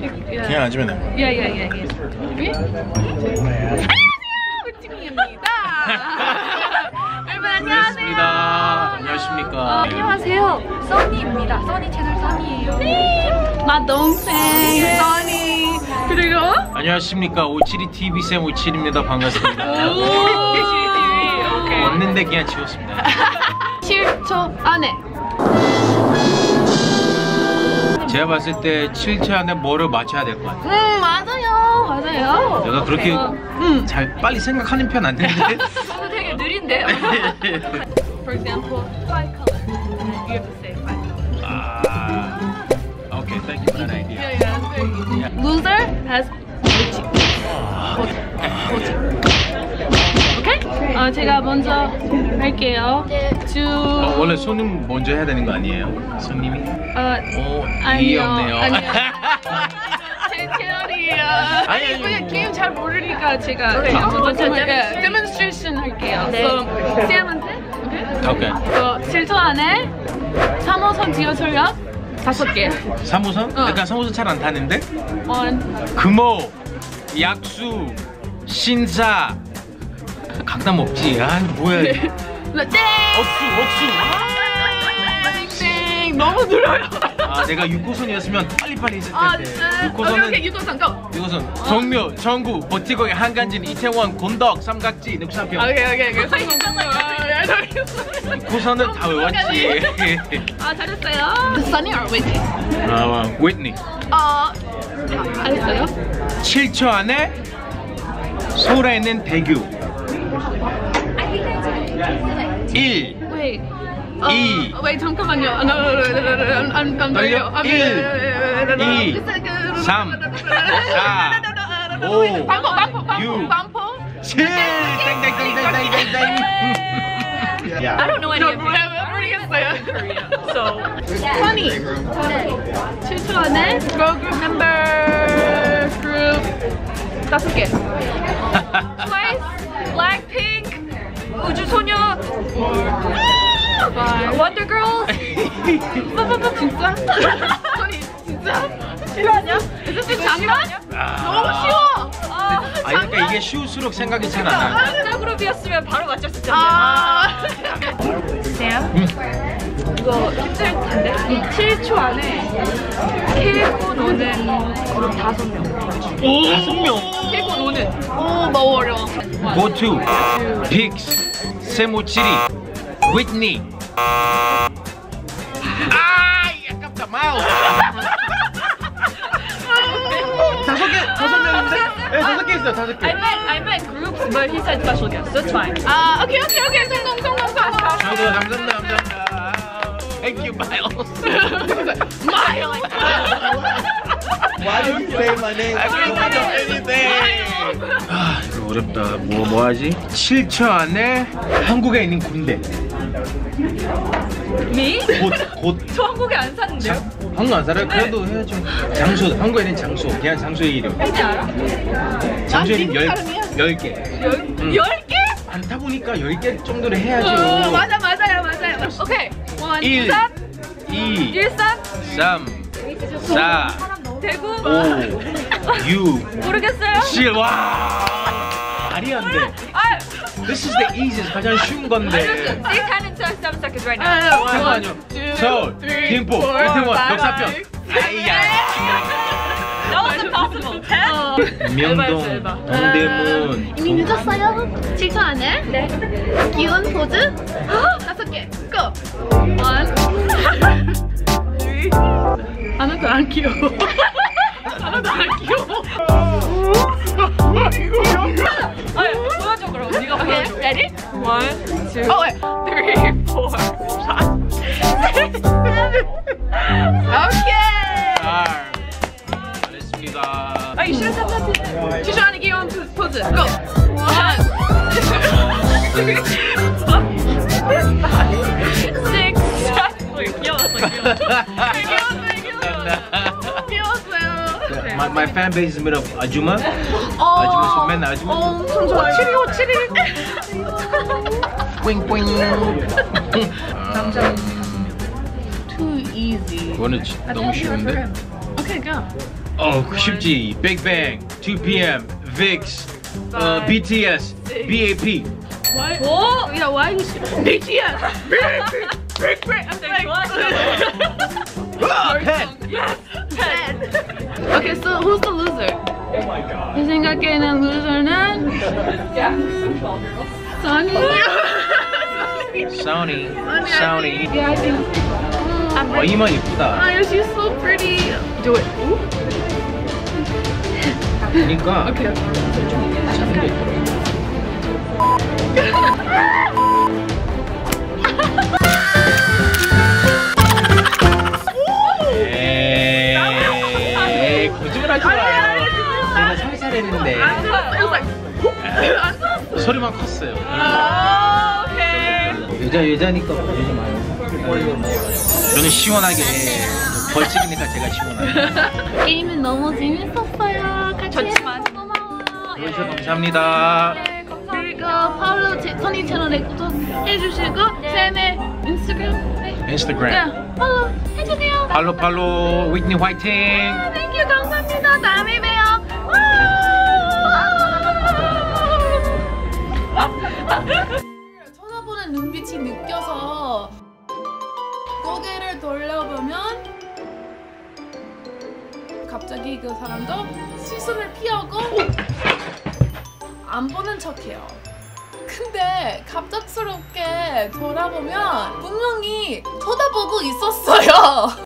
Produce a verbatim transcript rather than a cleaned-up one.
yeah. 그냥 앉으면 돼요. Yeah, yeah, yeah, yeah. 안녕하세요, 우찌미입니다. 여러분 안녕하세요. 안녕하십니까. 어, 안녕하세요, 써니입니다. 써니 채널 써니예요. 나 동생 써니. 그리고 안녕하십니까. 오칠이 티비 쌤 오칠입니다. 반갑습니다. 오케이. 왔는데 그냥 지웠습니다. 칠 초 안에. 제가 봤을 때 칠 초 안에 뭐를 맞춰야 될 것 같아요. 음 맞아요, 맞아요. 내가 그렇게 어, 음. 잘 빨리 생각하는 편 안 되는데. 저도 되게 느린데. For example, five colors. You have to say five colors. 아, okay, thank you for that idea. Yeah, yeah, that's very easy. Yeah. Loser has 모지. 모지. 오케이? 어, 제가 먼저 할게요. 주. 어, 원래 손님 먼저 해야 되는 거 아니에요? 손님이? 어, 오, 아니요. 이해 없네요. 아니요. 제 채널이에요. 아니, 아니, 그냥 뭐. 게임 잘 모르니까 제가 그래요? 먼저 데몬스트레이션 할게요. 네. So, 쌤한테. 오케이? 오케이. 어, 칠 초 안에 삼 호선 지하철역 다섯 개. 삼 호선? 어. 약간 삼 호선 잘 안 타는데? 원. 금호, 약수, 신사, 강남 없지? 아 뭐야? 네. 억수, 억수. 땡 너무 늘어요. 아 내가 육 호선이었으면 빨리빨리 했을 아 텐데. 진짜. 육 호선은 오케이 육 호선 고. 육 호선 성묘, 전구, 버티고의 한간진, 이태원, 곤덕, 삼각지, 늑사평. 오케이 오케이 오케이. 성공 성공. 육 호선은 다 외웠지. 아 잘했어요. Sunny or Whitney? 아 위트니. 어 잘했어요. 칠 초 안에 서울에 있는 대교. 일. Wait. 이. 어, wait 잠깐만요. 안 안 안 떨려? 일, 이, 삼, 사, 오, 반포 반포 육, 반포 반포. 칠. 땡땡땡땡땡땡땡. I don't know any of 저 모르겠어요. So, Funny. 칠 초 안에 girl group member group 다섯 개. Twice, Blackpink, 우주소녀, Wonder Girls. 진짜? Funny, 진짜? 실화냐? 이거 장난? 너무 쉬워. 아, 그러니까 이게 쉬울수록 생각이 잘 안 나. 숫자 그룹이었으면 바로 맞췄을 텐데. 아. 세요? 이거 힘들 텐데. 칠 초 안에 캐고 노는 그룹 다섯 명. 다섯 명. 캐고 노는. 오, 너무 어려워. 고투, 픽스, 세모치리, 위트니. 아, 아깝다. 마우스. 다섯 개, 다섯 명인데? 네, 다섯 개 있어요. 다섯 개. I meant, I meant groups, but he said special guests. That's fine. 아, 오케이, 오케이, 오케이. 성공, 성공, 성공. 아이고, 감사합니다, 감사합니다. Thank you, Miles. Miles. Why did you say my name? I couldn't think of anything. 아, 이거 어렵다. 뭐, 뭐 하지? 칠 초 안에 한국에 있는 군대. Me? 곧, 곧. 저 한국에 안 사는데요? 한국 안 살아요? 그래도 해야죠. 장소, 한국에 있는 장소. 그냥 장소의 이름. 왠지 알아? 장소의 이름 열, 열 개. 열, 열 개? 안 타보니까 열 개 정도를 해야죠. 어, 맞아, 맞아요, 맞아요. 오케이. 원, 일, 삼, 이, 일산, 삼, 사, 대구? 오, 육, 모르겠어요? 칠. 와! 말이 안 돼. 아, This is the easiest. 가장 쉬운 건데. say ten and seven seconds right now. 잠깐만요. 서울, 김포, 이태원, 역사평. 아이야. That was impossible. ten? 명동, 동대문. 이미 늦었어요. 칠 초 안에 네. 귀여운 포즈 다섯 개. 고. 원. 하나도 안 귀여워. 하나도 안 귀여워. 아니, 보여줘 그럼. 네가 오케이, 보여줘. ready? One, two, Oh wait. three, four, five, six, seven. 오케이. 아, 잘했습니다. 아, you should have done that. 칠 초 안에 귀여운 포즈. 고. 원. Six, seven. Wait, 귀여웠어, 귀여웠어. 귀여웠어요, 귀여웠어요. 귀여웠어요. My, my fan base is made of 아주마. 어. 아주마, 맨날 아주마. 어, 엄청 좋아요. 오칠이, 오칠이. 뿌잉뿌잉. Too easy. 이거는 지- 너무 쉬운데? Okay, go. 어 쉽지. 빅뱅, 투 피엠, 빅스, 어, 비티에스, 비에이피. Why? Oh, yeah, why is B T S? Big, big, I'm like, 펜. yes, ten. Okay, so who's the loser? 내 생각에는 loser는 Sunny. 사우니, 사우니. Yeah, I think. I'm 어 이만 이쁘다. Oh, yeah, she's so pretty. Do it. Ooh. 그러니까. Okay. 에이, 거짓말하지 마. 내가 살살 했는데 It was like. 소리만 컸어요. Oh, okay. 여자 여자니까 보지 마요. 저는 시원하게 벌칙이니까 제가 시원하게. 게임은 너무 재밌었어요. 같이 좋지만. 해줘서 고마워요. 해주셔서 감사합니다. 네, 감사합니다. 파울로 제 선이 채널에 구독해주시고 쌤의 인스타그램 네. 인스타그램. 네, 팔로우 해주세요. 팔로 팔로 위트니 화이팅. 땡큐 감사합니다. 다음에 봬요. 쳐다보는 눈빛이 느껴서 고개를 돌려보면 갑자기 그 사람도 시선을 피하고 안 보는 척해요. 근데 갑작스럽게 돌아보면 분명히 쳐다보고 있었어요.